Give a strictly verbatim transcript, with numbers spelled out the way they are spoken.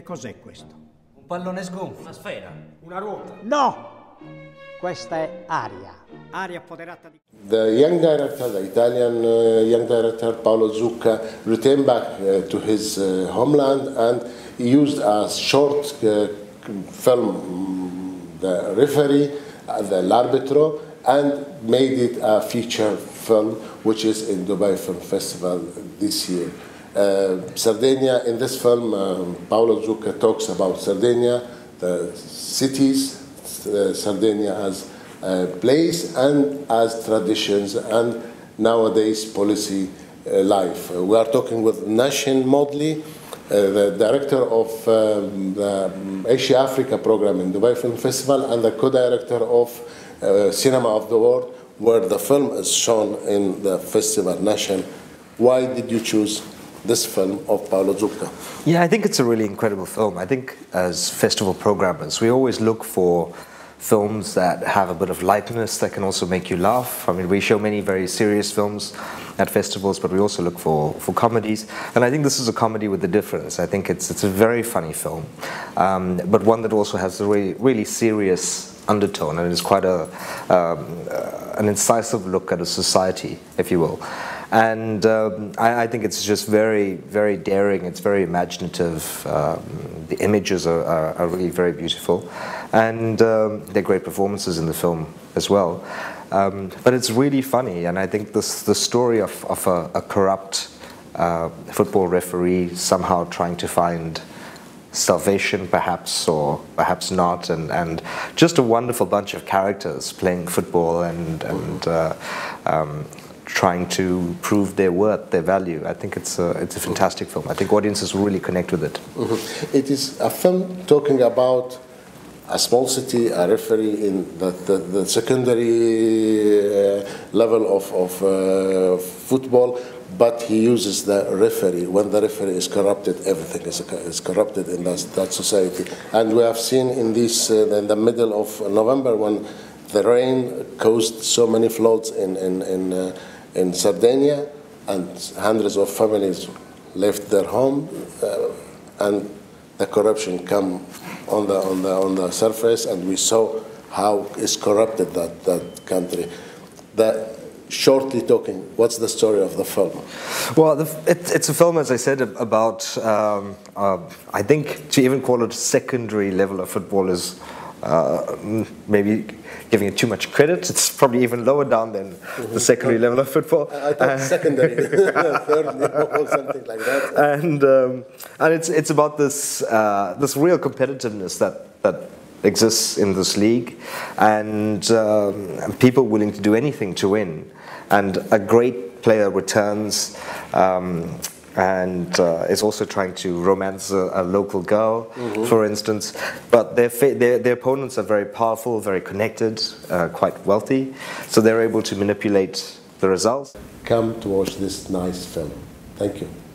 cos'è questo? Un pallone sgonfio. Una sfera. Una ruota. No! Questa è aria. Aria appoderata di... The young director, the Italian uh, young director Paolo Zucca, returned back uh, to his uh, homeland, and he used a short uh, film, The Referee, uh, the L'Arbitro, and made it a feature film, which is in Dubai Film Festival this year. Uh, Sardinia, in this film, um, Paolo Zucca talks about Sardinia, the cities, uh, Sardinia as a place and as traditions and nowadays policy uh, life. Uh, we are talking with Nashin Modli, uh, the director of um, the Asia Africa program in Dubai Film Festival and the co-director of uh, Cinema of the World, where the film is shown in the festival. Nashin, why did you choose this film of Paolo Zucca? Yeah, I think it's a really incredible film. I think as festival programmers, we always look for films that have a bit of lightness, that can also make you laugh. I mean, we show many very serious films at festivals, but we also look for, for comedies. And I think this is a comedy with a difference. I think it's, it's a very funny film, um, but one that also has a really, really serious undertone, and it's quite a, um, uh, an incisive look at a society, if you will. And um, I, I think it's just very, very daring. It's very imaginative. Um, the images are, are, are really very beautiful, and um, they're great performances in the film as well. Um, but it's really funny, and I think this the story of, of a, a corrupt uh, football referee somehow trying to find salvation, perhaps, or perhaps not, and, and just a wonderful bunch of characters playing football and, and uh, um, trying to prove their worth, their value. I think it's a, it's a fantastic film. I think audiences will really connect with it. Mm-hmm. It is a film talking about a small city, a referee in the, the, the secondary uh, level of, of uh, football, but he uses the referee. When the referee is corrupted, everything is, is corrupted in that, that society. And we have seen in this, uh, in the middle of November, when the rain caused so many floods in, in, in, uh, in Sardinia, and hundreds of families left their home, uh, and the corruption come on the, on, the, on the surface, and we saw how is corrupted that, that country. The, Shortly talking, what's the story of the film? Well, the, it, it's a film, as I said, about, um, uh, I think to even call it secondary level of football is uh, maybe giving it too much credit. It's probably even lower down than mm-hmm. the secondary level of football. I, I thought uh, secondary, third level, something like that. And um, and it's it's about this uh, this real competitiveness that that exists in this league, and um, people willing to do anything to win. And a great player returns um, and uh, is also trying to romance a, a local girl, mm-hmm. for instance. But their, their, their opponents are very powerful, very connected, uh, quite wealthy, so they're able to manipulate the results. Come to watch this nice film. Thank you.